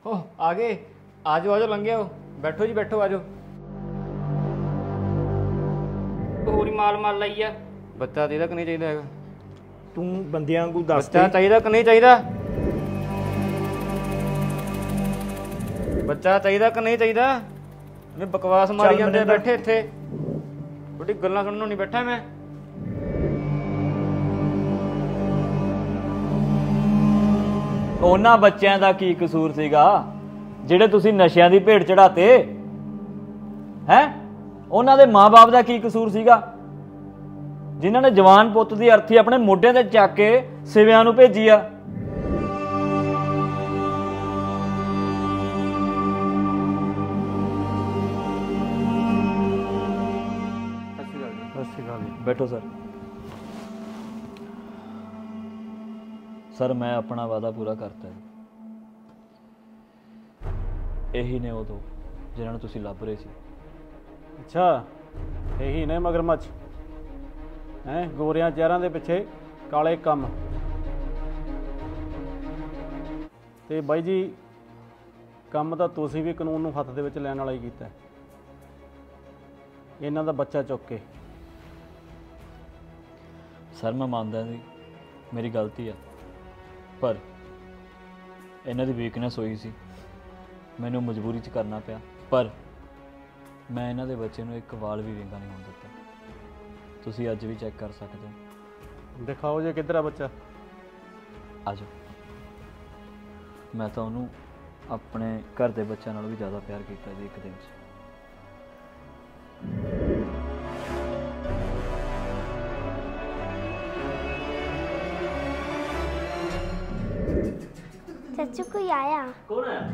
हो आगे आ जाओ लंघे आओ, बैठो जी बैठो, आ जाओ। ਹੋਰ ਹੀ ਮਾਲ ਲਾਈ ਆ। ਬੱਚਾ ਚਾਹੀਦਾ ਕਿ ਨਹੀਂ ਚਾਹੀਦਾ ਹੈਗਾ? ਤੂੰ ਬੰਦਿਆਂ ਵਾਂਗੂ ਦੱਸ ਬੱਚਾ ਚਾਹੀਦਾ ਕਿ ਨਹੀਂ ਚਾਹੀਦਾ? ਬੱਚਾ ਚਾਹੀਦਾ ਕਿ ਨਹੀਂ ਚਾਹੀਦਾ? ਮੈਂ ਬਕਵਾਸ ਮਾਰੀ ਜਾਂਦੇ ਬੈਠੇ ਇੱਥੇ, ਤੁਹਾਡੀ ਗੱਲਾਂ ਸੁਣਨ ਨੂੰ ਨਹੀਂ ਬੈਠਾ ਮੈਂ। ਉਹਨਾਂ ਬੱਚਿਆਂ ਦਾ ਕੀ ਕਸੂਰ ਸੀਗਾ ਜਿਹੜੇ ਤੁਸੀਂ ਨਸ਼ਿਆਂ ਦੀ ਭੇਟ ਚੜਾਤੇ ਹੈ? ਉਹਨਾਂ ਦੇ ਮਾਂ-ਬਾਪ ਦਾ ਕੀ ਕਸੂਰ ਸੀਗਾ ਜਿਨ੍ਹਾਂ ਨੇ ਜਵਾਨ ਪੁੱਤ ਦੀ ਅਰਥੀ ਆਪਣੇ ਮੋਢਿਆਂ ਤੇ ਚੱਕ ਕੇ ਸਿਵਿਆਂ ਨੂੰ ਭੇਜੀ ਆ? बैठो सर। सर मैं अपना वादा पूरा करता है। यही ने वो दो जिन्होंने तुसी लभ रहे सी। अच्छा यही ने मगरमच्छ हैं गोरियां चेहरां दे पिछे काले कम। ते बाई जी कम तां तुसी भी कानून नूं हत्थ दे विच लैण वाला ही कीता। इन्हां दा बच्चा चुक के। सर मैं मानदा जी मेरी गलती है, पर इन्हां दी वीकनेस होई सी, मैनूं मजबूरी च करना पिया। पर मैं इन्हां दे बच्चे नूं एक वाल भी विंगा नहीं होण दित्ता। तुसीं अज भी चैक कर सकदे हो। दिखाओ जे किधर आ बच्चा। आ जाओ। मैं तो उन्होंने अपने घर के बच्चों नालों भी ज़्यादा प्यार किया जी एक दिन च। चाचू कोई आया? कौन है?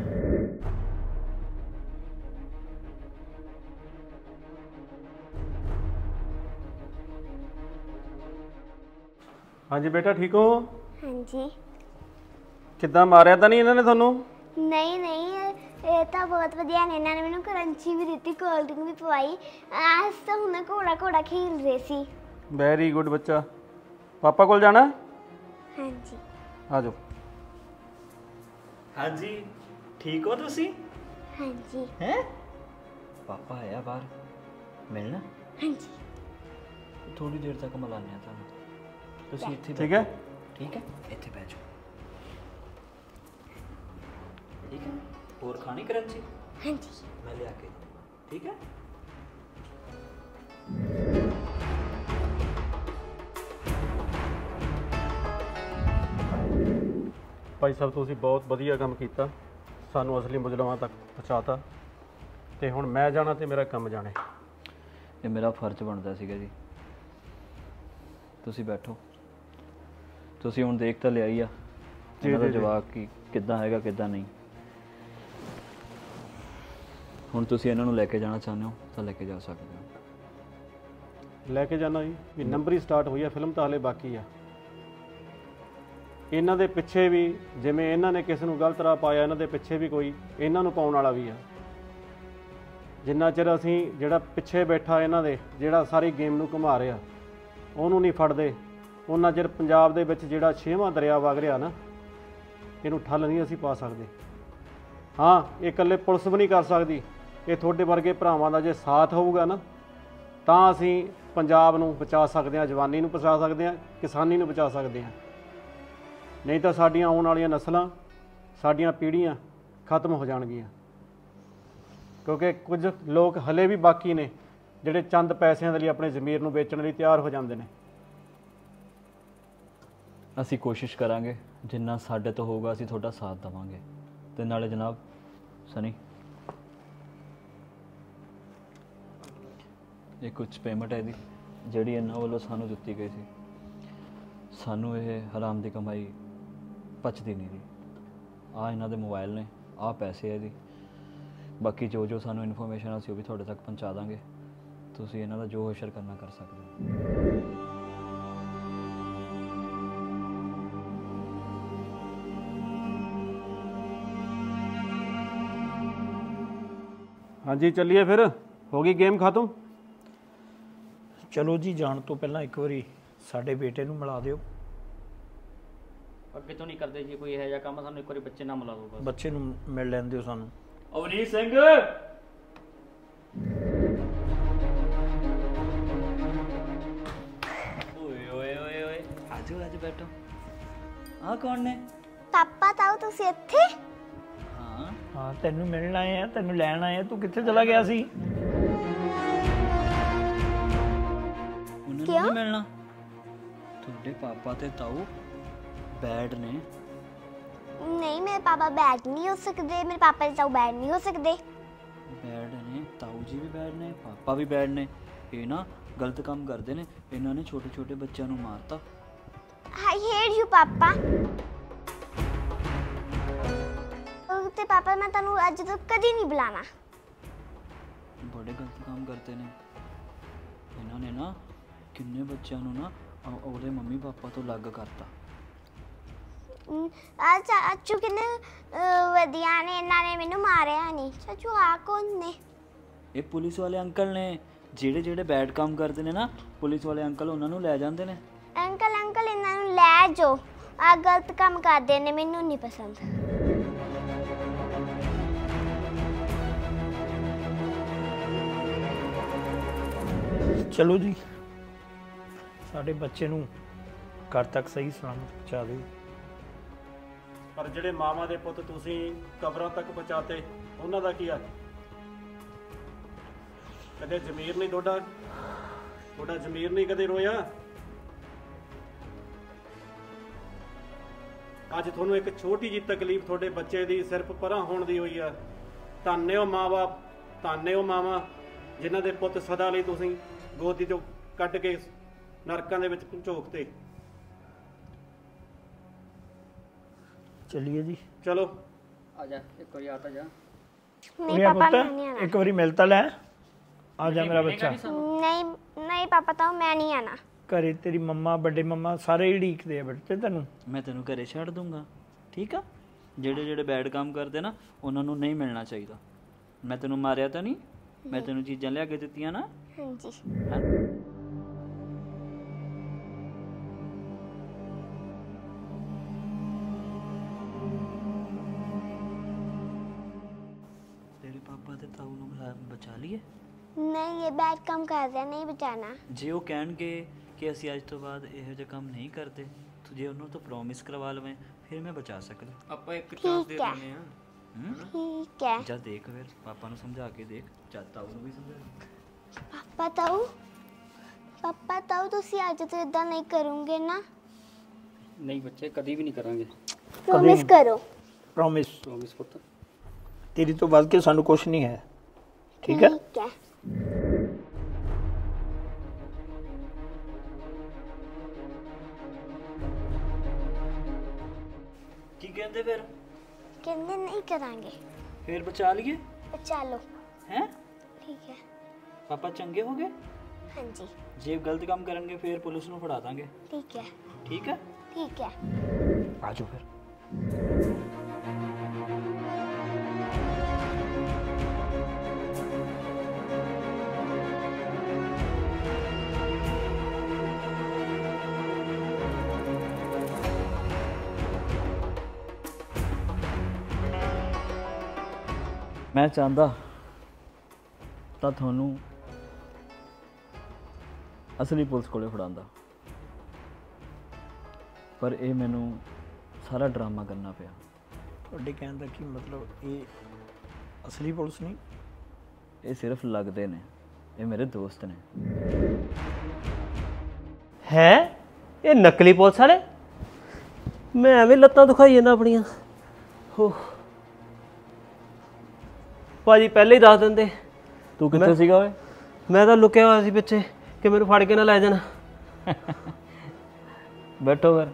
हाँ जी बेटा ठीक हो? हाँ जी। किद्दां मारिया तां नहीं इन्होंने थानू? नहीं नहीं ये तो बहुत वधिया ने, इन्होंने मैनू करंची भी दी, कोल्ड ड्रिंक भी पवाई। आज तो हुणे घोड़ा घोड़ा खेल रहे सी। वेरी गुड बच्चा। पापा कोल जाना? हाँ जी। आ जाओ। हाँ जी ठीक हो तुसी? हाँ जी। हैं? पापा आया बाहर मिलना? हाँ जी। थोड़ी देर तक मिलाने था। तुसी इत्थे ठीक है? ठीक है इत्थे बैठ जाओ। ठीक है और खानी करंची? हाँ जी। मैं ले आके ठीक है। भाई साहब तुसीं बहुत वधिया काम कीता, सानू असली मुजरमां तक पहुँचाता। ते हुण मैं जाना ते मेरा काम जाने। ये मेरा फर्ज बनता सीगा जी। तुसी बैठो। तुसी हुण देख तो लिया ही आ इन्हां दा जवाब कि किद्दां हैगा किद्दां नहीं। हुण तुसी इन्हां नूं लैके जाना चाहुंदे हो तां लैके जा सकदे हो। लैके जाना जी भी नंबर ही स्टार्ट हुई है, फिल्म तो हाले बाकी है। इन्हां दे पिछे भी जिवें इन्हां ने किसी नूं गलत राह पाया, इन्हां दे पिछे भी कोई इन्हां नूं पाउण वाला भी है। जिन्ना चिर असीं जिहड़ा पिछे बैठा इन्हां दे जिहड़ा सारी गेम नूं घुमा रिहा ਉਹਨੂੰ नहीं फड़दे, उन्ना चिर पंजाब दे विच जिहड़ा 6वां दरिया वग रिहा ना ਇਹਨੂੰ ठल नहीं असीं पा सकदे। हाँ ये इकल्ले पुलिस भी नहीं कर सकदी, ये तुहाडे वर्गे भरावां दा जे साथ होऊगा ना तां असीं पंजाब नूं बचा सकदे हां, जवानी नूं बचा सकदे हां, किसानी नूं बचा सकदे हां। नहीं तो साडियां आउण वालियां नस्लां साडियां पीढ़ियां खत्म हो जाणगीਆਂ, क्योंकि कुछ लोग हले भी बाकी ने ਜਿਹੜੇ ਚੰਦ ਪੈਸਿਆਂ ਦੇ ਲਈ ਆਪਣੇ ਜ਼ਮੀਰ ਨੂੰ ਵੇਚਣ ਲਈ ਤਿਆਰ ਹੋ ਜਾਂਦੇ ਨੇ। ਅਸੀਂ ਕੋਸ਼ਿਸ਼ ਕਰਾਂਗੇ ਜਿੰਨਾ ਸਾਡੇ ਤੋਂ ਹੋਊਗਾ ਅਸੀਂ ਤੁਹਾਡਾ ਸਾਥ ਦੇਵਾਂਗੇ। ਤੇ ਨਾਲੇ ਜਨਾਬ ਸਨੀ ਇਹ ਕੁਝ ਪੇਮੈਂਟ ਹੈ ਇਹਦੀ ਜਿਹੜੀ ਇਹਨਾਂ ਵੱਲੋਂ ਸਾਨੂੰ ਦਿੱਤੀ ਗਈ ਸੀ। ਸਾਨੂੰ ਇਹ ਹਰਾਮ ਦੀ ਕਮਾਈ ਪਚਦੀ ਨਹੀਂ ਜੀ। ਆ ਇਹਨਾਂ ਦੇ ਮੋਬਾਈਲ ਨੇ, ਆ ਪੈਸੇ ਹੈ ਇਹਦੀ। ਬਾਕੀ ਜੋ ਜੋ ਸਾਨੂੰ ਇਨਫੋਰਮੇਸ਼ਨ ਅਸੀਂ ਉਹ ਵੀ ਤੁਹਾਡੇ ਤੱਕ ਪਹੁੰਚਾ ਦਾਂਗੇ। ਤੁਸੀਂ ਇਹਨਾਂ ਦਾ ਜੋ ਹੋਸ਼ਰ ਕਰਨਾ ਕਰ ਸਕਦੇ ਹੋ। हाँ जी चलिए फिर, होगी गेम खत्म। चलो जी जान तो पहला एक बारी साडे बेटे नूं मिला दिओ। ਅੱਗੇ ਤੋਂ ਨਹੀਂ ਕਰਦੇ ਜੀ ਕੋਈ ਇਹੋ ਜਿਹਾ ਕੰਮ, ਸਾਨੂੰ ਇੱਕ ਵਾਰੀ ਬੱਚੇ ਨਾਲ ਮਿਲਾ ਦਿਓ ਬਸ। ਬੱਚੇ ਨੂੰ ਮਿਲ ਲੈਣ ਦਿਓ ਸਾਨੂੰ। ਅਵਨੀਸ਼ ਸਿੰਘ ਓਏ ਆਜੋ ਅੱਜ ਬੈਠੋ। ਆਹ ਕੌਣ ਨੇ? ਪਾਪਾ ਤਾਊ ਤੁਸੀਂ ਇੱਥੇ? ਹਾਂ ਹਾਂ ਤੈਨੂੰ ਮਿਲਣ ਆਏ ਆ, ਤੈਨੂੰ ਲੈਣ ਆਏ ਆ। ਤੂੰ ਕਿੱਥੇ ਚਲਾ ਗਿਆ ਸੀ? ਉਹਨਾਂ ਨੂੰ ਨਹੀਂ ਮਿਲਣਾ। ਤੁਹਾਡੇ ਪਾਪਾ ਤੇ ਤਾਊ ਬੈਡ ਨੇ। ਨਹੀਂ ਮੇਰੇ ਪਾਪਾ ਬੈਡ ਨਹੀਂ ਹੋ ਸਕਦੇ, ਮੇਰੇ ਪਾਪਾ ਤੇ ਤਾਊ ਬੈਡ ਨਹੀਂ ਹੋ ਸਕਦੇ। ਬੈਡ ਨੇ, ਤਾਊ ਜੀ ਵੀ ਬੈਡ ਨੇ, ਪਾਪਾ ਵੀ ਬੈਡ ਨੇ। ਇਹ ਨਾ ਗਲਤ ਕੰਮ ਕਰਦੇ ਨੇ। ਇਹਨਾਂ ਨੇ ਛੋਟੇ ਛੋਟੇ ਬੱਚਿਆਂ ਨੂੰ ਮਾਰਤਾ। ਆਈ ਹੇਟ ਯੂ ਪਾਪਾ। ਤੇ ਪਾਪਾ ਮੈਂ ਤੁਹਾਨੂੰ ਅੱਜ ਤੋਂ ਕਦੀ ਨਹੀਂ ਬੁਲਾਣਾ। ਬੜੇ ਗਲਤ ਕੰਮ ਕਰਦੇ ਨੇ ਇਹਨਾਂ ਨੇ ਨਾ। ਕਿੰਨੇ ਬੱਚਿਆਂ ਨੂੰ ਨਾ ਉਹਦੇ ਮੰਮੀ ਪਾਪਾ ਤੋਂ ਅਲੱਗ ਕਰਤਾ। ਚਾਚੂ ਕਿੰਨੇ ਵਧੀਆ ਨੇ, ਇਹਨਾਂ ਨੇ ਮੈਨੂੰ ਮਾਰਿਆ ਨਹੀਂ। ਚਾਚੂ ਆ ਕੌਣ ਨੇ? ਇਹ ਪੁਲਿਸ ਵਾਲੇ ਅੰਕਲ ਨੇ। ਜਿਹੜੇ ਬੈਡ ਕੰਮ ਕਰਦੇ ਨੇ ਨਾ, ਪੁਲਿਸ ਵਾਲੇ ਅੰਕਲ ਉਹਨਾਂ ਨੂੰ ਲੈ ਜਾਂਦੇ ਨੇ। ਅੰਕਲ ਅੰਕਲ ਇਹਨਾਂ ਨੂੰ ਲੈ ਜਾਓ, ਆ ਗਲਤ ਕੰਮ ਕਰਦੇ ਨੇ, ਮੈਨੂੰ ਨਹੀਂ ਪਸੰਦ। ਚਲੋ ਜੀ, ਸਾਡੇ ਬੱਚੇ ਨੂੰ ਘਰ ਤੱਕ ਸਹੀ ਸਲਾਮਤ ਪਹੁੰਚਾ ਦਿਓ। ਪਰ ਜਿਹੜੇ ਮਾਵਾਂ ਦੇ ਪੁੱਤ ਤੁਸੀਂ ਕਬਰਾਂ ਤੱਕ ਪਹੁੰਚਾਤੇ, ਉਹਨਾਂ ਦਾ ਕੀ ਆ? ਕਦੇ ਜ਼ਮੀਰ ਨਹੀਂ ਤੁਹਾਡਾ ਜ਼ਮੀਰ ਨਹੀਂ ਕਦੇ ਰੋਇਆ? ਅੱਜ ਤੁਹਾਨੂੰ ਇੱਕ ਛੋਟੀ ਜਿਹੀ ਤਕਲੀਫ ਤੁਹਾਡੇ ਬੱਚੇ ਦੀ ਸਿਰਫ ਪਰਾਂ ਹੋਣ ਦੀ ਹੋਈ ਆ। ਧੰਨੇ ਹੋ ਮਾਂ-ਬਾਪ, ਧੰਨੇ ਹੋ ਮਾਵਾਂ, ਜਿਨ੍ਹਾਂ ਦੇ ਪੁੱਤ ਸਦਾ ਲਈ ਤੁਸੀਂ ਗੋਦੀ ਤੋਂ ਕੱਢ ਕੇ ਨਰਕਾਂ ਦੇ ਵਿੱਚ ਝੋਕਤੇ। ਚਲਿਏ ਜੀ, ਚਲੋ ਆ ਜਾ ਇੱਕ ਵਾਰੀ ਆ ਤਾਂ ਜਾ। ਨਹੀਂ ਪਾਪਾ ਮੈਂ ਨਹੀਂ ਪੁੱਤ ਇੱਕ ਵਾਰੀ ਮਿਲ ਤਾਂ ਲੈ। ਆ ਜਾ ਮੇਰਾ ਬੱਚਾ। ਨਹੀਂ ਨਹੀਂ ਪਾਪਾ ਤਾਊ ਮੈਂ ਨਹੀਂ ਆਣਾ। ਘਰੇ ਤੇਰੀ ਮੰਮਾ, ਵੱਡੇ ਮੰਮਾ ਸਾਰੇ ਹੀ ਉਡੀਕਦੇ ਆ ਬੱਚੇ ਤੈਨੂੰ। ਮੈਂ ਤੈਨੂੰ ਘਰੇ ਛੱਡ ਦੂੰਗਾ, ਠੀਕ ਆ? ਜਿਹੜੇ ਬੈਡ ਕੰਮ ਕਰਦੇ ਨਾ, ਉਹਨਾਂ ਨੂੰ ਨਹੀਂ ਮਿਲਣਾ ਚਾਹੀਦਾ। ਮੈਂ ਤੈਨੂੰ ਮਾਰਿਆ ਤਾਂ ਨਹੀਂ, ਮੈਂ ਤੈਨੂੰ ਚੀਜ਼ਾਂ ਲਿਆ ਕੇ ਦਿੱਤੀਆਂ ਨਾ। ਹਾਂਜੀ ਹੈਂ? ਤੇਰੇ ਪਾਪਾ ਤੇ ਤਾਊ ਨੂੰ ਬਚਾ ਲਈਏ। ਨਹੀਂ ਇਹ ਬੈਡ ਕੰਮ ਕਰ ਰਿਹਾ, ਨਹੀਂ ਬਚਾਣਾ। ਜੇ ਉਹ ਕਹਿਣਗੇ ਕਿ ਅਸੀਂ ਅੱਜ ਤੋਂ ਬਾਅਦ ਇਹੋ ਜਿਹੇ ਕੰਮ ਨਹੀਂ ਕਰਦੇ, ਤੂੰ ਜੇ ਉਹਨਾਂ ਤੋਂ ਪ੍ਰੋਮਿਸ ਕਰਵਾ ਲਵੇਂ, ਫਿਰ ਮੈਂ ਬਚਾ ਸਕਦਾ। ਆਪਾਂ ਇੱਕ ਚਾਂਸ ਦੇ ਠੀਕ ਹੈ। ਦਿੰਦੇ ਆ। ਠੀਕ ਹੈ ਜਾ ਦੇਖ, ਫਿਰ ਪਾਪਾ ਨੂੰ ਸਮਝਾ ਕੇ ਦੇਖ, ਜਦ ਤਾਊ ਨੂੰ ਵੀ ਸਮਝਾ। ਪਾਪਾ ਤਾਊ ਤੁਸੀਂ ਅੱਜ ਤੋਂ ਇਦਾਂ ਨਹੀਂ ਕਰੋਗੇ ਨਾ? ਨਹੀਂ ਬੱਚੇ ਕਦੀ ਵੀ ਨਹੀਂ ਕਰਾਂਗੇ। ਪ੍ਰੋਮਿਸ ਕਰੋ। ਪ੍ਰੋਮਿਸ। ਪ੍ਰੋਮਿਸ ਪੁੱਤ। ਤੇਰੀ ਤੋਂ ਵੱਧ ਕੇ ਸਾਨੂੰ ਕੁਝ ਨਹੀਂ ਹੈ, ਠੀਕ ਹੈ? ਠੀਕ ਹੈ। ਕੀ ਕਹਿੰਦੇ ਫਿਰ? ਕਹਿੰਦੇ ਨਹੀਂ ਕਰਾਂਗੇ। ਫਿਰ ਬਚਾ ਲਈਏ। ਚਲੋ ਹੈ ਠੀਕ ਹੈ। ਪਾਪਾ ਚੰਗੇ ਹੋ ਗਏ। ਹਾਂਜੀ ਜੇ ਗਲਤ ਕੰਮ ਕਰਨਗੇ ਫਿਰ ਪੁਲਿਸ ਨੂੰ ਫੜਾ ਦਾਂਗੇ, ਠੀਕ ਹੈ। ਠੀਕ ਹੈ? ਠੀਕ ਹੈ। ਆ ਜਾਓ ਫਿਰ। ਮੈਂ ਚਾਹੁੰਦਾ ਤਾਂ ਤੁਹਾਨੂੰ ਅਸਲੀ ਪੁਲਿਸ ਕੋਲੇ ਫੜਾਉਂਦਾ, ਪਰ ਇਹ ਮੈਨੂੰ ਸਾਰਾ ਡਰਾਮਾ ਕਰਨਾ ਪਿਆ। ਤੁਹਾਡੇ ਕਹਿਣ ਦਾ ਕੀ ਮਤਲਬ? ਇਹ ਅਸਲੀ ਪੁਲਿਸ ਨਹੀਂ? ਇਹ ਸਿਰਫ ਲੱਗਦੇ ਨੇ, ਇਹ ਮੇਰੇ ਦੋਸਤ ਨੇ। ਹੈ ਇਹ ਨਕਲੀ ਪੁਲਿਸ ਵਾਲੇ? ਮੈਂ ਐਵੇਂ ਲੱਤਾਂ ਦੁਖਾਈ ਜਾਂਦਾ ਆਪਣੀਆਂ। ਹੋ ਭਾਜੀ ਪਹਿਲੇ ਹੀ ਦੱਸ ਦਿੰਦੇ। ਤੂੰ ਕਿੱਥੇ ਸੀਗਾ ਓਏ? ਮੈਂ ਤਾਂ ਲੁਕਿਆ ਹੋਇਆ ਸੀ ਪਿੱਛੇ ਕਿ ਮੈਨੂੰ ਫੜ ਕੇ ਨਾ ਲੈ ਜਾਣ। ਬੈਠੋ ਫਿਰ।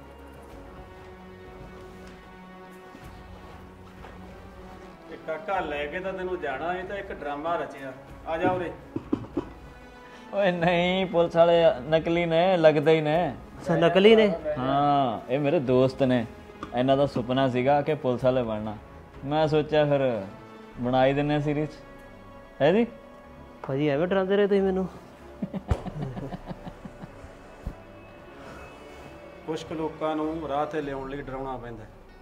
ਇਹ ਕਾਕਾ ਲੈ ਕੇ ਤਾਂ ਤੈਨੂੰ ਜਾਣਾ, ਇਹ ਤਾਂ ਇੱਕ ਡਰਾਮਾ ਰਚਿਆ। ਆ ਜਾ ਉਰੇ। ਓਏ ਨਹੀਂ, ਪੁਲਿਸ ਵਾਲੇ ਨਕਲੀ ਨੇ, ਲੱਗਦੇ ਹੀ ਨੇ। ਅੱਛਾ ਨਕਲੀ ਨੇ? ਹਾਂ, ਇਹ ਮੇਰੇ ਦੋਸਤ ਨੇ। ਇਹਨਾਂ ਦਾ ਸੁਪਨਾ ਸੀਗਾ ਕਿ ਪੁਲਿਸ ਵਾਲੇ ਬਣਨਾ। ਮੈਂ ਸੋਚਿਆ ਫਿਰ ਬਣਾ ਹੀ ਦਿੰਨੇ ਸੀਰੀਜ਼, ਹੈ ਜੀ? ਭਾਜੀ ਐਵੇਂ ਡਰਾਉਂਦੇ ਰਹੇ ਤੁਸੀਂ ਮੈਨੂੰ। ਕੁਝ ਕੁ ਲੋਕਾਂ ਨੂੰ ਰਾਹ ਤੇ ਲਿਆਉਣ ਲਈ ਡਰਾਉਣਾ ਪੈਂਦਾ।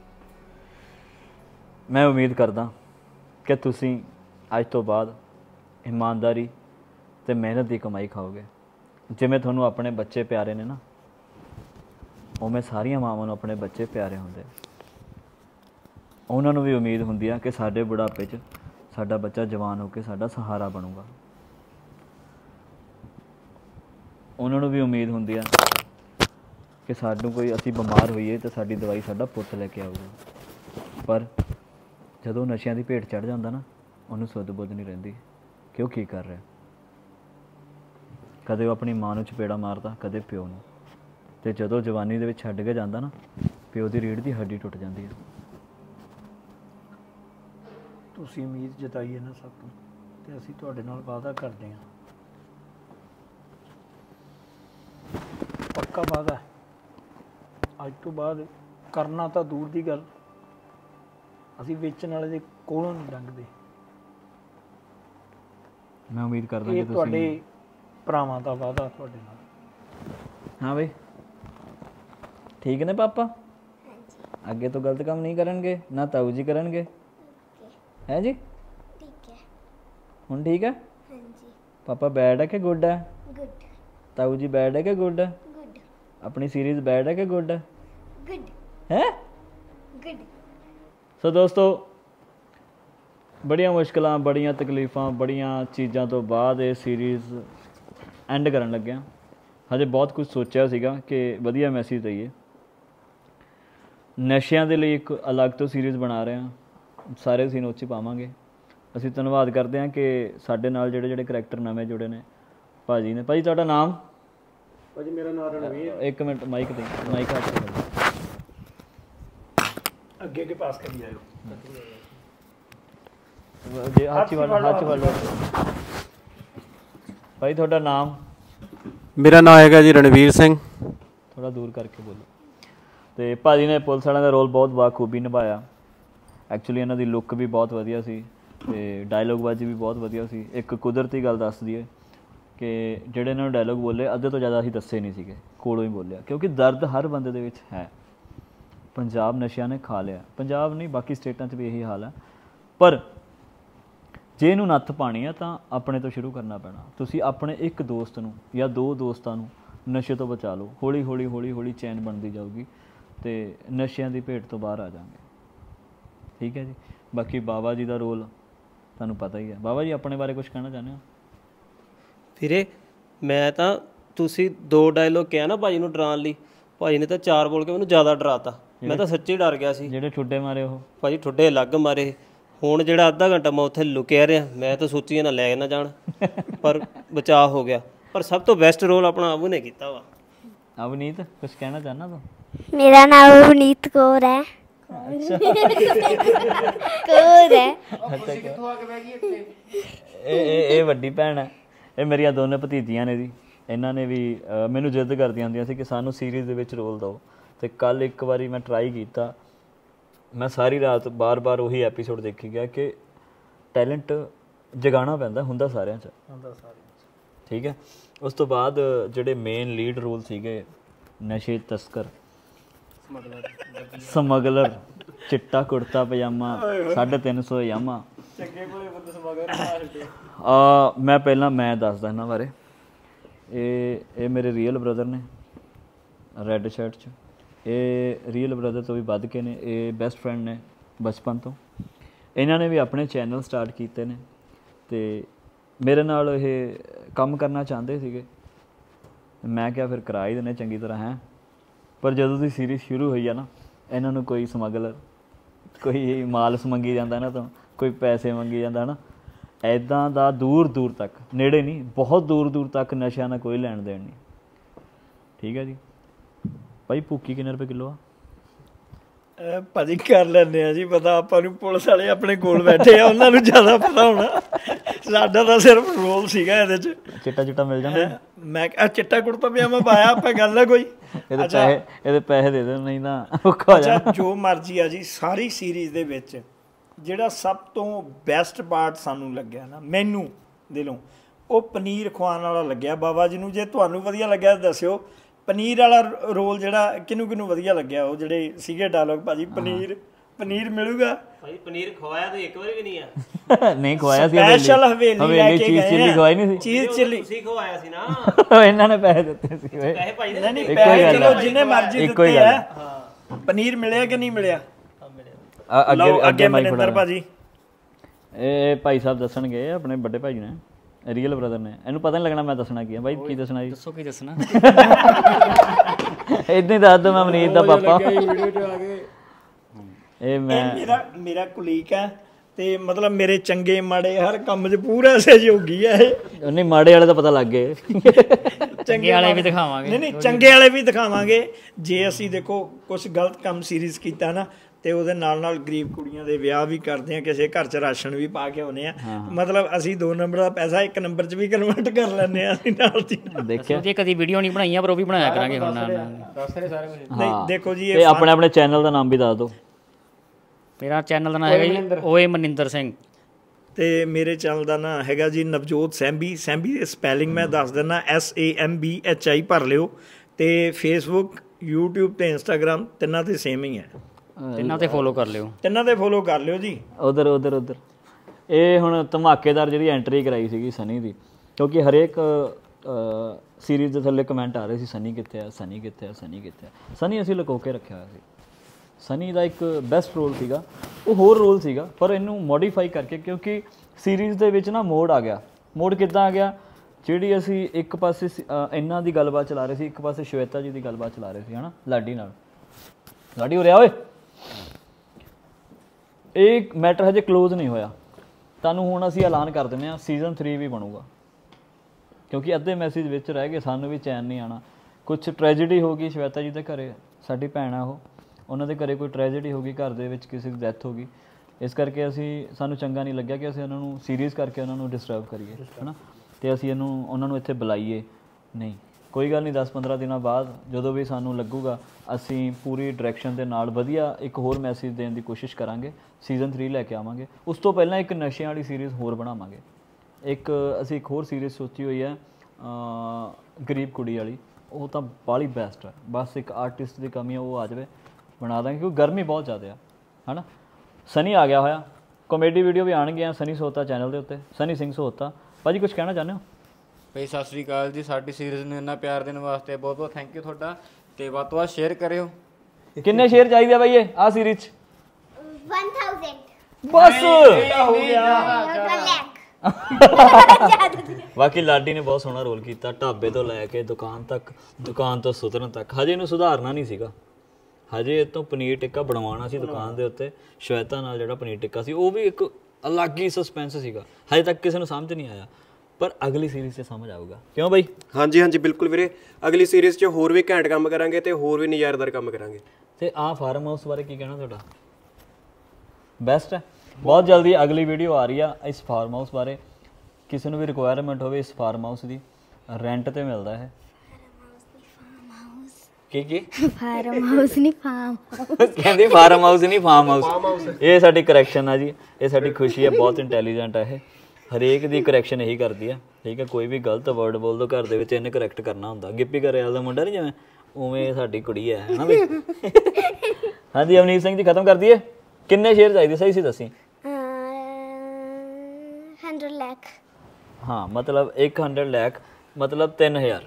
ਮੈਂ ਉਮੀਦ ਕਰਦਾ ਕਿ ਤੁਸੀਂ ਅੱਜ ਤੋਂ ਬਾਅਦ ਇਮਾਨਦਾਰੀ ਤੇ ਮਿਹਨਤ ਦੀ ਕਮਾਈ ਖਾਓਗੇ। ਜਿਵੇਂ ਤੁਹਾਨੂੰ ਆਪਣੇ ਬੱਚੇ ਪਿਆਰੇ ਨੇ ਨਾ, ਉਵੇਂ ਸਾਰੀਆਂ ਮਾਵਾਂ ਨੂੰ ਆਪਣੇ ਬੱਚੇ ਪਿਆਰੇ ਹੁੰਦੇ। ਉਹਨਾਂ ਨੂੰ ਵੀ ਉਮੀਦ ਹੁੰਦੀ ਆ ਕਿ ਸਾਡੇ ਬੁਢਾਪੇ 'ਚ ਸਾਡਾ ਬੱਚਾ ਜਵਾਨ ਹੋ ਕੇ ਸਾਡਾ ਸਹਾਰਾ ਬਣੂਗਾ। ਉਹਨਾਂ ਨੂੰ ਵੀ ਉਮੀਦ ਹੁੰਦੀ ਆ ਕਿ ਸਾਨੂੰ ਕੋਈ ਅਸੀਂ ਬਿਮਾਰ ਹੋਈਏ ਤਾਂ ਸਾਡੀ ਦਵਾਈ ਸਾਡਾ ਪੁੱਤ ਲੈ ਕੇ ਆਊਗਾ। ਪਰ ਜਦੋਂ ਨਸ਼ਿਆਂ ਦੀ ਭੇਟ ਚੜ੍ਹ ਜਾਂਦਾ ਨਾ, ਉਹਨੂੰ ਸੁੱਧ ਬੁੱਧ ਨਹੀਂ ਰਹਿੰਦੀ ਕਿ ਉਹ ਕੀ ਕਰ ਰਿਹਾ। ਕਦੇ ਉਹ ਆਪਣੀ ਮਾਂ ਨੂੰ ਚਪੇੜਾ ਮਾਰਦਾ, ਕਦੇ ਪਿਓ ਨੂੰ, ਅਤੇ ਜਦੋਂ ਜਵਾਨੀ ਦੇ ਵਿੱਚ ਛੱਡ ਕੇ ਜਾਂਦਾ ਨਾ, ਪਿਓ ਦੀ ਰੀੜ੍ਹ ਦੀ ਹੱਡੀ ਟੁੱਟ ਜਾਂਦੀ ਹੈ। ਤੁਸੀਂ ਉਮੀਦ ਜਤਾਈ ਹੈ ਨਾ ਸਭ ਤੋਂ, ਅਤੇ ਅਸੀਂ ਤੁਹਾਡੇ ਨਾਲ ਵਾਅਦਾ ਕਰਦੇ ਹਾਂ, ਪੱਕਾ ਵਾਅਦਾ। ਅੱਜ ਤੋਂ ਬਾਅਦ ਕਰਨਾ ਤਾਂ ਦੂਰ ਦੀ ਗੱਲ, ਅਸੀਂ ਵੇਚਣ ਵਾਲੇ ਦੇ ਕੋਲੋਂ ਨਹੀਂ ਲੰਘਦੇ। ਮੈਂ ਉਮੀਦ ਕਰਦਾ ਇਹ ਕਿ ਤੁਹਾਡੇ ਤੁਸੀਂ ਭਰਾਵਾਂ ਦਾ ਵਾਅਦਾ ਤੁਹਾਡੇ ਨਾਲ। ਹਾਂ ਬਈ, ਠੀਕ ਨੇ ਪਾਪਾ? ਅੱਗੇ ਤੋਂ ਗਲਤ ਕੰਮ ਨਹੀਂ ਕਰਨਗੇ, ਨਾ ਤਾਊ ਜੀ ਕਰਨਗੇ, ਹੈ ਜੀ? ਠੀਕ ਹੈ। ਹੁਣ ਠੀਕ ਹੈ? ਹਾਂਜੀ। ਪਾਪਾ ਬੈਡ ਹੈ ਕਿ ਗੁੱਡ ਹੈ? ਗੁੱਡ। ਤਾਊ ਜੀ ਬੈਡ ਹੈ ਕਿ ਗੁੱਡ ਹੈ? ਗੁੱਡ। ਆਪਣੀ ਸੀਰੀਜ਼ ਬੈਡ ਹੈ ਕਿ ਗੁੱਡ ਹੈ? ਗੁੱਡ। ਹੈ? ਗੁੱਡ। ਸੋ ਦੋਸਤੋ, ਬੜੀਆਂ ਮੁਸ਼ਕਲਾਂ, ਬੜੀਆਂ ਤਕਲੀਫਾਂ, ਬੜੀਆਂ ਚੀਜ਼ਾਂ ਤੋਂ ਬਾਅਦ ਇਹ ਸੀਰੀਜ਼ ਐਂਡ ਕਰਨ ਲੱਗਿਆ। ਹਜੇ ਬਹੁਤ ਕੁਝ ਸੋਚਿਆ ਸੀਗਾ ਕਿ ਵਧੀਆ ਮੈਸੇਜ ਦਈਏ। ਨਸ਼ਿਆਂ ਦੇ ਲਈ ਇੱਕ ਅਲੱਗ ਤੋਂ ਸੀਰੀਜ਼ ਬਣਾ ਰਹੇ ਹਾਂ, ਸਾਰੇ ਸੀਨ ਉਹ 'ਚ ਪਾਵਾਂਗੇ। ਅਸੀਂ ਧੰਨਵਾਦ ਕਰਦੇ ਹਾਂ ਕਿ ਸਾਡੇ ਨਾਲ ਜਿਹੜੇ ਕਰੈਕਟਰ ਨਵੇਂ ਜੁੜੇ ਨੇ। ਭਾਜੀ ਨੇ, ਭਾਜੀ ਤੁਹਾਡਾ ਨਾਮ? ਭਾਜੀ ਮੇਰਾ ਨਾਮ ਰਣਵੀਰ। ਇੱਕ ਮਿੰਟ ਮਾਈਕ ਦੇ, ਮਾਈਕ ਹੱਥ 'ਚ ਕਰੋ। ਅੱਗੇ ਕੇ ਪਾਸ ਕਰੀ ਜਾਇਓ। ਜੇ ਹੱਥ 'ਚ ਵੱਲ ਭਾਈ ਤੁਹਾਡਾ ਨਾਮ? ਮੇਰਾ ਨਾਮ ਹੈਗਾ ਜੀ ਰਣਵੀਰ ਸਿੰਘ। ਥੋੜਾ ਦੂਰ ਕਰਕੇ ਬੋਲੋ। ਤੇ ਭਾਜੀ ਨੇ ਪੁਲਿਸ ਵਾਲਿਆਂ ਦਾ ਰੋਲ ਬਹੁਤ ਬਾਖੂਬੀ ਨਿਭਾਇਆ। ਐਕਚੁਅਲੀ ਇਹਨਾਂ ਦੀ ਲੁੱਕ ਵੀ ਬਹੁਤ ਵਧੀਆ ਸੀ ਤੇ ਡਾਇਲੋਗਬਾਜ਼ੀ ਵੀ ਬਹੁਤ ਵਧੀਆ ਸੀ। ਇੱਕ ਕੁਦਰਤੀ ਗੱਲ ਦੱਸ ਦਈਏ ਕਿ ਜਿਹੜੇ ਇਹਨਾਂ ਨੂੰ ਡਾਇਲੋਗ ਬੋਲੇ, ਅੱਧੇ ਤੋਂ ਜ਼ਿਆਦਾ ਅਸੀਂ ਦੱਸੇ ਨਹੀਂ ਸੀਗੇ, ਕੋਲੋਂ ਹੀ ਬੋਲਿਆ, ਕਿਉਂਕਿ ਦਰਦ ਹਰ ਬੰਦੇ ਦੇ ਵਿੱਚ ਹੈ। ਪੰਜਾਬ ਨਸ਼ਿਆਂ ਨੇ ਖਾ ਲਿਆ, ਪੰਜਾਬ ਨਹੀਂ ਬਾਕੀ ਸਟੇਟਾਂ 'ਚ ਵੀ ਇਹੀ ਹਾਲ ਹੈ। ਪਰ ਜੇ ਇਹਨੂੰ ਨੱਥ ਪਾਣੀ ਆ ਤਾਂ ਆਪਣੇ ਤੋਂ ਸ਼ੁਰੂ ਕਰਨਾ ਪੈਣਾ। ਤੁਸੀਂ ਆਪਣੇ ਇੱਕ ਦੋਸਤ ਨੂੰ ਜਾਂ ਦੋ ਦੋਸਤਾਂ ਨੂੰ ਨਸ਼ੇ ਤੋਂ ਬਚਾ ਲਓ, ਹੌਲੀ ਹੌਲੀ ਚੈਨ ਬਣਦੀ ਜਾਊਗੀ ਅਤੇ ਨਸ਼ਿਆਂ ਦੀ ਭੇਟ ਤੋਂ ਬਾਹਰ ਆ ਜਾਵਾਂਗੇ। ਠੀਕ ਹੈ ਜੀ। ਬਾਕੀ ਬਾਬਾ ਜੀ ਦਾ ਰੋਲ ਤੁਹਾਨੂੰ ਪਤਾ ਹੀ ਹੈ। ਬਾਬਾ ਜੀ ਆਪਣੇ ਬਾਰੇ ਕੁਝ ਕਹਿਣਾ ਚਾਹੁੰਦੇ ਹੋ? ਵੀਰੇ ਮੈਂ ਤਾਂ, ਤੁਸੀਂ 2 ਡਾਇਲੋਗ ਕਿਹਾ ਨਾ ਭਾਜੀ ਨੂੰ ਡਰਾਉਣ ਲਈ, ਭਾਜੀ ਨੇ ਤਾਂ 4 ਬੋਲ ਕੇ ਮੈਨੂੰ ਜ਼ਿਆਦਾ ਡਰਾਤਾ। ਮੈਂ ਤਾਂ ਸੱਚੀ ਡਰ ਗਿਆ ਸੀ। ਜਿਹੜੇ ਠੁੱਡੇ ਮਾਰੇ ਉਹ ਭਾਜੀ ਠੁੱਡੇ ਅਲੱਗ ਮਾਰੇ। ਹੁਣ ਜਿਹੜਾ ਅੱਧਾ ਘੰਟਾ ਮੈਂ ਉੱਥੇ ਲੁਕਿਆ ਰਿਹਾ, ਮੈਂ ਤਾਂ ਸੋਚੀ ਨਾ ਲੈ ਨਾ ਜਾਣ, ਪਰ ਬਚਾਅ ਹੋ ਗਿਆ। ਪਰ ਸਭ ਤੋਂ ਬੈਸਟ ਰੋਲ ਆਪਣਾ ਅਬੂ ਨੇ ਕੀਤਾ ਵਾ। ਅਵਨੀਤ ਕੁਝ ਕਹਿਣਾ ਚਾਹੁੰਦਾ ਤੂੰ? ਮੇਰਾ ਨਾਮ ਅਵਨੀਤ ਕੌਰ ਹੈ। ਕੌਰ ਹੈ। ਇਹ ਵੱਡੀ ਭੈਣ ਹੈ। ਇਹ ਮੇਰੀਆਂ ਦੋਨੇ ਭਤੀਜੀਆਂ ਨੇ ਜੀ। ਇਹਨਾਂ ਨੇ ਵੀ ਮੈਨੂੰ ਜਿੱਦ ਕਰਦੀਆਂ ਹੁੰਦੀਆਂ ਸੀ ਕਿ ਸਾਨੂੰ ਸੀਰੀਜ਼ ਦੇ ਵਿੱਚ ਰੋਲ ਦਿਓ। ਅਤੇ ਕੱਲ੍ਹ ਇੱਕ ਵਾਰੀ ਮੈਂ ਟਰਾਈ ਕੀਤਾ। ਮੈਂ ਸਾਰੀ ਰਾਤ ਬਾਰ-ਬਾਰ ਉਹੀ ਐਪੀਸੋਡ ਦੇਖੀ ਗਿਆ ਕਿ ਟੈਲੈਂਟ ਜਗਾਉਣਾ ਪੈਂਦਾ, ਹੁੰਦਾ ਸਾਰਿਆਂ 'ਚ। ਠੀਕ ਹੈ। ਉਸ ਤੋਂ ਬਾਅਦ ਜਿਹੜੇ ਮੇਨ ਲੀਡ ਰੋਲ ਸੀਗੇ, ਨਸ਼ੇ ਤਸਕਰ, ਸਮਗਲਰ, ਚਿੱਟਾ ਕੁੜਤਾ ਪਜਾਮਾ, 350 ਯਾਮਾ। ਮੈਂ ਪਹਿਲਾਂ ਦੱਸਦਾ ਇਹਨਾਂ ਬਾਰੇ। ਇਹ ਮੇਰੇ ਰੀਅਲ ਬ੍ਰਦਰ ਨੇ ਰੈੱਡ ਸ਼ਰਟ 'ਚ। ਇਹ ਰੀਅਲ ਬ੍ਰਦਰ ਤੋਂ ਵੀ ਵੱਧ ਕੇ ਨੇ। ਇਹ ਬੈਸਟ ਫਰੈਂਡ ਨੇ ਬਚਪਨ ਤੋਂ। ਇਹਨਾਂ ਨੇ ਵੀ ਆਪਣੇ ਚੈਨਲ ਸਟਾਰਟ ਕੀਤੇ ਨੇ ਅਤੇ ਮੇਰੇ ਨਾਲ ਇਹ ਕੰਮ ਕਰਨਾ ਚਾਹੁੰਦੇ ਸੀਗੇ। ਮੈਂ ਕਿਹਾ ਫਿਰ ਕਰਾ ਹੀ ਦਿੰਦੇ ਚੰਗੀ ਤਰ੍ਹਾਂ ਹੈ। ਪਰ ਜਦੋਂ ਦੀ ਸੀਰੀਜ਼ ਸ਼ੁਰੂ ਹੋਈ ਆ ਨਾ, ਇਹਨਾਂ ਨੂੰ ਕੋਈ ਸਮਗਲਰ, ਕੋਈ ਮਾਲ ਮੰਗੀ ਜਾਂਦਾ ਇਹਨਾਂ ਤੋਂ, ਕੋਈ ਪੈਸੇ ਮੰਗੀ ਜਾਂਦਾ ਹੈ ਨਾ, ਇੱਦਾਂ ਦਾ ਦੂਰ ਦੂਰ ਤੱਕ, ਨੇੜੇ ਨਹੀਂ, ਬਹੁਤ ਦੂਰ ਦੂਰ ਤੱਕ ਨਸ਼ਿਆਂ ਦਾ ਕੋਈ ਲੈਣ ਦੇਣ ਨਹੀਂ। ਠੀਕ ਹੈ ਜੀ। ਭਾਈ ਭੁੱਕੀ ਕਿੰਨੇ ਰੁਪਏ ਕਿਲੋ ਆ? ਭਾਜੀ ਕਰ ਲੈਂਦੇ ਆ ਜੀ ਪਤਾ, ਆਪਾਂ ਨੂੰ ਪੁਲਿਸ ਵਾਲੇ ਆਪਣੇ ਕੋਲ ਬੈਠੇ ਆ, ਉਹਨਾਂ ਨੂੰ ਜ਼ਿਆਦਾ ਪਤਾ ਹੋਣਾ। ਸਾਡਾ ਤਾਂ ਸਿਰਫ ਰੋਲ ਸੀਗਾ ਇਹਦੇ 'ਚ। ਚਿੱਟਾ ਮਿਲ ਜਾਂਦਾ? ਮੈਂ ਕਿਹਾ ਚਿੱਟਾ ਕੁੜਤਾ ਪਜਾਮਾ ਪਾਇਆ, ਆਪਾਂ ਗੱਲ ਹੈ ਕੋਈ। ਇਹਦੇ ਪੈਸੇ ਦੇ ਦੇ, ਨਹੀਂ ਤਾਂ ਔਖਾ ਹੋ ਜਾਣਾ। ਜੋ ਮਰਜ਼ੀ ਆ ਜੀ। ਸਾਰੀ ਸੀਰੀਜ਼ ਦੇ ਵਿੱਚ ਜਿਹੜਾ ਸਭ ਤੋਂ ਬੈਸਟ ਪਾਰਟ ਸਾਨੂੰ ਲੱਗਿਆ ਨਾ, ਮੈਨੂੰ ਦਿਲੋਂ, ਉਹ ਪਨੀਰ ਖਵਾਉਣ ਵਾਲਾ ਲੱਗਿਆ ਬਾਬਾ ਜੀ ਨੂੰ। ਜੇ ਤੁਹਾਨੂੰ ਵਧੀਆ ਲੱਗਿਆ ਦੱਸਿਓ। ਪਨੀਰ ਵਾਲਾ ਰੋਲ ਜਿਹੜਾ ਕਿਹਨੂੰ ਵਧੀਆ ਲੱਗਿਆ ਉਹ ਜਿਹੜੇ ਸੀਗੇ ਡਾਇਲੌਗ ਭਾਜੀ ਪਨੀਰ ਮਿਲੂਗਾ ਭਾਈ ਪਨੀਰ ਖਵਾਇਆ ਤੇ ਇੱਕ ਵਾਰੀ ਵੀ ਨਹੀਂ ਆ ਨਹੀਂ ਖਵਾਇਆ ਸੀ ਸਪੈਸ਼ਲ ਹਵੇਲੀ ਲੈ ਕੇ ਚੀਜ਼ ਗਏ ਚਿੱਲੀ ਖਵਾਈ ਨਹੀਂ ਸੀ ਚੀਜ਼ ਚਿੱਲੀ ਤੁਸੀਂ ਖਵਾਇਆ ਸੀ ਨਾ ਇਹਨਾਂ ਨੇ ਪੈਸੇ ਦਿੱਤੇ ਸੀ ਓਏ ਪੈਸੇ ਭਾਈ ਨਹੀਂ ਪੈਸੇ ਚਲੋ ਜਿੰਨੇ ਮਰਜ਼ੀ ਦਿੱਤੇ ਆ ਪਨੀਰ ਮਿਲਿਆ ਕਿ ਨਹੀਂ ਮਿਲਿਆ ਅੱਗੇ ਮਨਿੰਦਰ ਭਾਜੀ ਇਹ ਭਾਈ ਸਾਹਿਬ ਦੱਸਣਗੇ ਆਪਣੇ ਵੱਡੇ ਭਾਈ ਨੇ ਰੀਅਲ ਬ੍ਰਦਰ ਨੇ ਇਹਨੂੰ ਪਤਾ ਨਹੀਂ ਲੱਗਣਾ ਮੈਂ ਦੱਸਣਾ ਕੀ ਆ ਬਾਈ ਕੀ ਦੱਸਣਾ ਜੀ ਦੱਸੋ ਕੀ ਦੱਸਣਾ ਇਦਾਂ ਹੀ ਦੱਸ ਦੋ ਮੈਂ ਮਨੀਤ ਦਾ ਪਾਪਾ ਇਹ ਮੈਂ ਮੇਰਾ ਕੁਲੀਕ ਹੈ ਤੇ ਮਤਲਬ ਮੇਰੇ ਚੰਗੇ ਮਾੜੇ ਹਰ ਕੰਮ 'ਚ ਪੂਰਾ ਸਹਿਯੋਗੀ ਹੈ ਇਹ ਨਹੀਂ ਮਾੜੇ ਵਾਲੇ ਦਾ ਪਤਾ ਲੱਗ ਗਏ ਚੰਗੇ ਵਾਲੇ ਵੀ ਦਿਖਾਵਾਂਗੇ ਨਹੀਂ ਚੰਗੇ ਵਾਲੇ ਵੀ ਦਿਖਾਵਾਂਗੇ ਜੇ ਅਸੀਂ ਦੇਖੋ ਕੁਝ ਗਲਤ ਕੰਮ ਸੀਰੀਜ਼ ਕੀਤਾ ਨਾ ਤੇ ਉਹਦੇ ਨਾਲ ਗਰੀਬ ਕੁੜੀਆਂ ਦੇ ਵਿਆਹ ਵੀ ਕਰਦੇ ਆ ਕਿਸੇ ਘਰ 'ਚ ਰਾਸ਼ਨ ਵੀ ਪਾ ਕੇ ਆਉਂਦੇ ਆ ਮਤਲਬ ਅਸੀਂ 2 ਨੰਬਰ ਦਾ ਪੈਸਾ 1 ਨੰਬਰ 'ਚ ਵੀ ਕਨਵਰਟ ਕਰ ਲੈਂਦੇ ਆ ਅਸੀਂ ਨਾਲ ਦੀ ਦੇਖਿਆ ਜੇ ਕਦੀ ਵੀਡੀਓ ਨਹੀਂ ਬਣਾਈਆਂ ਪਰ ਉਹ ਵੀ ਬਣਾਇਆ ਕਰਾਂਗੇ ਹੁਣ ਨਹੀਂ ਦੇਖੋ ਜੀ ਇਹ ਆਪਣੇ ਚੈਨਲ ਦਾ ਨਾਮ ਵੀ ਦੱਸ ਦਿਓ ਮੇਰਾ ਚੈਨਲ ਦਾ ਨਾਮ ਹੈਗਾ ਜੀ ਓਏ ਮਨਿੰਦਰ ਸਿੰਘ ਤੇ ਮੇਰੇ ਚੈਨਲ ਦਾ ਨਾਮ ਹੈਗਾ ਜੀ ਨਵਜੋਤ ਸੈਂਬੀ ਦੀ ਸਪੈਲਿੰਗ ਮੈਂ ਦੱਸ ਦਿੰਦਾ SAMBHI ਭਰ ਲਿਓ ਤੇ ਫੇਸਬੁੱਕ YouTube ਤੇ Instagram ਤਿੰਨਾਂ ਤੇ ਸੇਮ ਹੀ ਹੈ ਤਿੰਨਾਂ ਤੇ ਫੋਲੋ ਕਰ ਲਿਓ ਜੀ ਉਧਰ ਇਹ ਹੁਣ ਧਮਾਕੇਦਾਰ ਜਿਹੜੀ ਐਂਟਰੀ ਕਰਾਈ ਸੀਗੀ ਸਨੀ ਦੀ ਕਿਉਂਕਿ ਹਰੇਕ ਸੀਰੀਜ਼ ਦੇ ਥੱਲੇ ਕਮੈਂਟ ਆ ਰਹੇ ਸੀ ਸਨੀ ਕਿੱਥੇ ਆ ਸਨੀ ਅਸੀਂ ਲੁਕੋ ਕੇ ਰੱਖਿਆ ਹੋਇਆ ਸੀ ਸਨੀ ਦਾ ਇੱਕ ਬੈਸਟ ਰੋਲ ਸੀਗਾ ਉਹ ਹੋਰ ਰੋਲ ਸੀਗਾ ਪਰ ਇਹਨੂੰ ਮੋਡੀਫਾਈ ਕਰਕੇ ਕਿਉਂਕਿ ਸੀਰੀਜ਼ ਦੇ ਵਿੱਚ ਨਾ ਮੋਡ ਆ ਗਿਆ ਮੋਡ ਕਿੱਦਾਂ ਆ ਗਿਆ ਜਿਹੜੀ ਅਸੀਂ ਇੱਕ ਪਾਸੇ ਇਹਨਾਂ ਦੀ ਗੱਲਬਾਤ ਚਲਾ ਰਹੇ ਸੀ ਇੱਕ ਪਾਸੇ ਸ਼ਵੇਤਾ ਜੀ ਦੀ ਗੱਲਬਾਤ ਚਲਾ ਰਹੇ ਸੀ ਹਨਾ ਲਾਡੀ ਨਾਲ ਲਾਡੀ ਹੋ ਰਿਹਾ ਓਏ ਇਹ ਮੈਟਰ ਹਜੇ ਕਲੋਜ਼ ਨਹੀਂ ਹੋਇਆ ਤੁਹਾਨੂੰ ਹੁਣ ਅਸੀਂ ਐਲਾਨ ਕਰ ਦਿੰਦੇ ਹਾਂ ਸੀਜ਼ਨ 3 ਵੀ ਬਣੂਗਾ ਕਿਉਂਕਿ ਅੱਧੇ ਮੈਸੇਜ ਵਿੱਚ ਰਹਿ ਗਏ ਸਾਨੂੰ ਵੀ ਚੈਨ ਨਹੀਂ ਆਣਾ ਕੁਝ ਟ੍ਰੈਜੇਡੀ ਹੋ ਗਈ ਸ਼ਵੇਤਾ ਜੀ ਦੇ ਘਰੇ ਸਾਡੀ ਭੈਣ ਆ ਉਹਨਾਂ ਦੇ ਘਰੇ ਕੋਈ ਟ੍ਰੈਜੇਡੀ ਹੋ ਗਈ ਘਰ ਦੇ ਵਿੱਚ ਕਿਸੇ ਦੀ ਡੈਥ ਹੋ ਗਈ ਇਸ ਕਰਕੇ ਸਾਨੂੰ ਚੰਗਾ ਨਹੀਂ ਲੱਗਿਆ ਕਿ ਅਸੀਂ ਉਹਨਾਂ ਨੂੰ ਸੀਰੀਜ਼ ਕਰਕੇ ਉਹਨਾਂ ਨੂੰ ਡਿਸਟਰਬ ਕਰੀਏ ਹੈ ਨਾ ਤੇ ਅਸੀਂ ਉਹਨਾਂ ਨੂੰ ਇੱਥੇ ਬੁਲਾਈਏ ਨਹੀਂ ਕੋਈ ਗੱਲ ਨਹੀਂ 10-15 ਦਿਨਾਂ ਬਾਅਦ ਜਦੋਂ ਵੀ ਸਾਨੂੰ ਲੱਗੂਗਾ ਅਸੀਂ ਪੂਰੀ ਡਾਇਰੈਕਸ਼ਨ ਦੇ ਨਾਲ ਵਧੀਆ ਇੱਕ ਹੋਰ ਮੈਸੇਜ ਦੇਣ ਦੀ ਕੋਸ਼ਿਸ਼ ਕਰਾਂਗੇ ਸੀਜ਼ਨ 3 ਲੈ ਕੇ ਆਵਾਂਗੇ ਉਸ ਤੋਂ ਪਹਿਲਾਂ ਇੱਕ ਨਸ਼ਿਆਂ ਵਾਲੀ ਸੀਰੀਜ਼ ਹੋਰ ਬਣਾਵਾਂਗੇ ਅਸੀਂ ਇੱਕ ਹੋਰ ਸੀਰੀਜ਼ ਸੋਚੀ ਹੋਈ ਹੈ ਗਰੀਬ ਕੁੜੀ ਵਾਲੀ ਉਹ ਤਾਂ ਬਾਹਲੀ ਬੈਸਟ ਹੈ ਬਸ ਇੱਕ ਆਰਟਿਸਟ ਦੀ ਕਮੀ ਹੈ ਉਹ ਆ ਜਾਵੇ ਬਣਾ ਦਾਂਗੇ ਕਿਉਂਕਿ ਗਰਮੀ ਬਹੁਤ ਜ਼ਿਆਦਾ ਆ ਹੈ ਨਾ ਸਨੀ ਆ ਗਿਆ ਹੋਇਆ ਕਾਮੇਡੀ ਵੀਡੀਓ ਵੀ ਆਉਣਗੀਆਂ ਸਨੀ ਸੋਤਾ ਚੈਨਲ ਦੇ ਉੱਤੇ ਸਨੀ ਸਿੰਘ ਸੋਤਾ ਭਾਜੀ ਕੁਝ ਕਹਿਣਾ ਚਾਹੁੰਦੇ ਹੋ ਭਾਈ ਸਤਿ ਸ਼੍ਰੀ ਅਕਾਲ ਜੀ ਸਾਡੀ ਸੀਰੀਜ਼ ਨੂੰ ਇੰਨਾ ਪਿਆਰ ਦੇਣ ਵਾਸਤੇ ਬਹੁਤ ਬਹੁਤ ਥੈਂਕ ਯੂ ਤੁਹਾਡਾ ਤੇ ਵੱਧ ਤੋਂ ਵੱਧ ਸ਼ੇਅਰ ਕਰਿਓ ਕਿੰਨੇ ਸ਼ੇਅਰ ਚਾਹੀਦੇ ਆ ਬਾਈ ਇਹ ਆ ਸੀਰੀਜ਼ 'ਚ 1000 ਬਸ ਹੋ ਗਿਆ ਬਾਕੀ ਲਾਡੀ ਨੇ ਬਹੁਤ ਸੋਹਣਾ ਰੋਲ ਕੀਤਾ ਢਾਬੇ ਤੋਂ ਲੈ ਕੇ ਦੁਕਾਨ ਤੋਂ ਸੁਧਰਨ ਤੱਕ ਹਜੇ ਇਹਨੂੰ ਸੁਧਾਰਨਾ ਨਹੀਂ ਸੀਗਾ ਹਜੇ ਇਹ ਤੋਂ ਪਨੀਰ ਟਿੱਕਾ ਬਣਵਾਉਣਾ ਸੀ ਦੁਕਾਨ ਦੇ ਉੱਤੇ ਸ਼ਵੇਤਾ ਨਾਲ ਜਿਹੜਾ ਪਨੀਰ ਟਿੱਕਾ ਸੀ ਉਹ ਵੀ ਇੱਕ ਅਲੱਗ ਹੀ ਸਸਪੈਂਸ ਸੀਗਾ ਹਜੇ ਤੱਕ ਕਿਸੇ ਨੂੰ ਸਮਝ ਨਹੀਂ ਆਇਆ ਪਰ ਅਗਲੀ ਸੀਰੀਜ਼ 'ਚ ਸਮਝ ਆਊਗਾ ਕਿਉਂ ਬਾਈ ਹਾਂਜੀ ਬਿਲਕੁਲ ਵੀਰੇ ਅਗਲੀ ਸੀਰੀਜ਼ 'ਚ ਹੋਰ ਵੀ ਘੈਂਟ ਕੰਮ ਕਰਾਂਗੇ ਤੇ ਹੋਰ ਵੀ ਨਜ਼ਾਰੇਦਾਰ ਕੰਮ ਕਰਾਂਗੇ ਤੇ ਆਹ ਫਾਰਮ ਹਾਊਸ ਬਾਰੇ ਕੀ ਕਹਿਣਾ ਤੁਹਾਡਾ ਬੈਸਟ ਹੈ ਬਹੁਤ ਜਲਦੀ ਅਗਲੀ ਵੀਡੀਓ ਆ ਰਹੀ ਆ ਇਸ ਫਾਰਮ ਹਾਊਸ ਬਾਰੇ ਕਿਸੇ ਨੂੰ ਵੀ ਰਿਕੁਆਇਰਮੈਂਟ ਹੋਵੇ ਇਸ ਫਾਰਮ ਹਾਊਸ ਦੀ ਰੈਂਟ ਤੇ ਮਿਲਦਾ ਹੈ ਕੀ ਫਾਰਮ ਹਾਊਸ ਨਹੀਂ ਫਾਰਮ ਕਹਿੰਦੇ ਫਾਰਮ ਹਾਊਸ ਨਹੀਂ ਫਾਰਮ ਹਾਊਸ ਇਹ ਸਾਡੀ ਕਰੈਕਸ਼ਨ ਆ ਜੀ ਇਹ ਸਾਡੀ ਖੁਸ਼ੀ ਹੈ ਬਹੁਤ ਇੰਟੈਲੀਜੈਂਟ ਹੈ ਇਹ ਹਰੇਕ ਦੀ ਕਰੈਕਸ਼ਨ ਇਹੀ ਕਰਦੀ ਆ ਠੀਕ ਹੈ ਕੋਈ ਵੀ ਗਲਤ ਵਰਡ ਬੋਲ ਦੋ ਘਰ ਦੇ ਵਿੱਚ ਇਹਨੇ ਕਰੈਕਟ ਕਰਨਾ ਹੁੰਦਾ ਗਿੱਪੀ ਘਰੇਵਾਲ ਦਾ ਮੁੰਡਾ ਨਹੀਂ ਜਿਵੇਂ ਉਵੇਂ ਸਾਡੀ ਕੁੜੀ ਹੈ ਨਾ ਵੀ ਹਾਂਜੀ ਅਵਨੀਤ ਸਿੰਘ ਜੀ ਖਤਮ ਕਰ ਦਈਏ ਕਿੰਨੇ ਸ਼ੇਅਰ ਚਾਹੀਦੇ ਸਹੀ ਸੀ ਦੱਸੀ 100 ਲੱਖ ਹਾਂ ਮਤਲਬ 100 ਲੱਖ ਮਤਲਬ 3000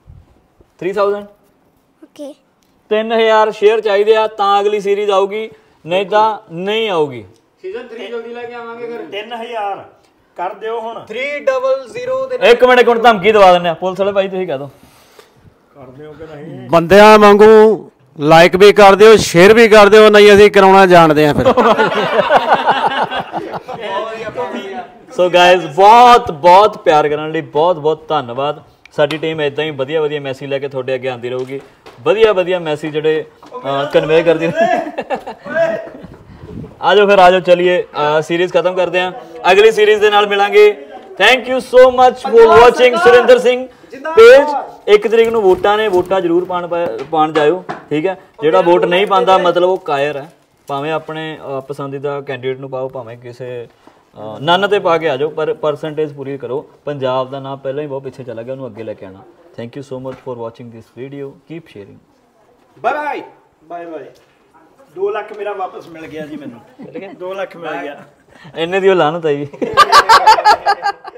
ਓਕੇ 3000 ਸ਼ੇਅਰ ਚਾਹੀਦੇ ਆ ਤਾਂ ਅਗਲੀ ਸੀਰੀਜ਼ ਆਊਗੀ ਨਹੀਂ ਤਾਂ ਨਹੀਂ ਆਊਗੀ ਸੀਜ਼ਨ 3 ਜਲਦੀ ਲੈ ਕੇ ਆਵਾਂਗੇ ਫਿਰ 3000 ਕਰ ਦਿਓ ਹੁਣ 300 ਦੇ ਇੱਕ ਮਿੰਟ ਧਮਕੀ ਦਵਾ ਦਿੰਦੇ ਆ ਪੁਲਿਸ ਵਾਲੇ ਭਾਈ ਤੁਸੀਂ ਕਹਿ ਦਿਓ ਕਰ ਦਿਓ ਕਿ ਨਹੀਂ ਬੰਦਿਆਂ ਵਾਂਗੂ ਲਾਈਕ ਵੀ ਕਰ ਦਿਓ ਸ਼ੇਅਰ ਵੀ ਕਰ ਦਿਓ ਨਹੀਂ ਅਸੀਂ ਕਰਾਉਣਾ ਜਾਣਦੇ ਆ ਫਿਰ ਸੋ ਗਾਇਜ਼ ਬਹੁਤ ਪਿਆਰ ਕਰਨ ਲਈ ਬਹੁਤ ਧੰਨਵਾਦ ਸਾਡੀ ਟੀਮ ਇਦਾਂ ਹੀ ਵਧੀਆ ਮੈਸੇਜ ਲੈ ਕੇ ਤੁਹਾਡੇ ਅੱਗੇ ਆਉਂਦੀ ਰਹੂਗੀ ਵਧੀਆ ਮੈਸੇਜ ਜਿਹੜੇ ਕਨਵੇ ਕਰਦੀ ਆਜੋ ਚਲਿਏ ਸੀਰੀਜ਼ ਖਤਮ ਕਰਦੇ ਹਾਂ ਅਗਲੀ ਸੀਰੀਜ਼ ਦੇ ਨਾਲ ਮਿਲਾਂਗੇ thank you so much for watching Surinder Singh page 1 ਤਰੀਕ ਨੂੰ ਵੋਟਾਂ ਜ਼ਰੂਰ ਪਾਣ ਜਾਇਓ ਠੀਕ ਹੈ ਜਿਹੜਾ ਵੋਟ ਨਹੀਂ ਪਾਉਂਦਾ ਮਤਲਬ ਉਹ ਕਾਇਰ ਹੈ ਭਾਵੇਂ ਆਪਣੇ ਪਸੰਦੀਦਾ ਕੈਂਡੀਡੇਟ ਨੂੰ ਪਾਓ ਭਾਵੇਂ ਕਿਸੇ ਨੰਨ ਤੇ ਪਾ ਕੇ ਆ ਜਾਓ ਪਰ ਪਰਸੈਂਟੇਜ ਪੂਰੀ ਕਰੋ ਪੰਜਾਬ ਦਾ ਨਾਮ ਪਹਿਲਾਂ ਹੀ ਬਹੁਤ ਪਿੱਛੇ ਚਲਾ ਗਿਆ ਉਹਨੂੰ ਅੱਗੇ ਲੈ ਕੇ ਆਉਣਾ thank you so much for watching this video keep sharing bye bye bye bye 2 lakh ਮੇਰਾ ਵਾਪਸ ਮਿਲ ਗਿਆ ਜੀ ਮੈਨੂੰ 2 ਲੱਖ ਮਿਲ ਗਿਆ ਇੰਨੇ ਦੀ ਉਹ ਲਾਨਤ ਹੈ ਜੀ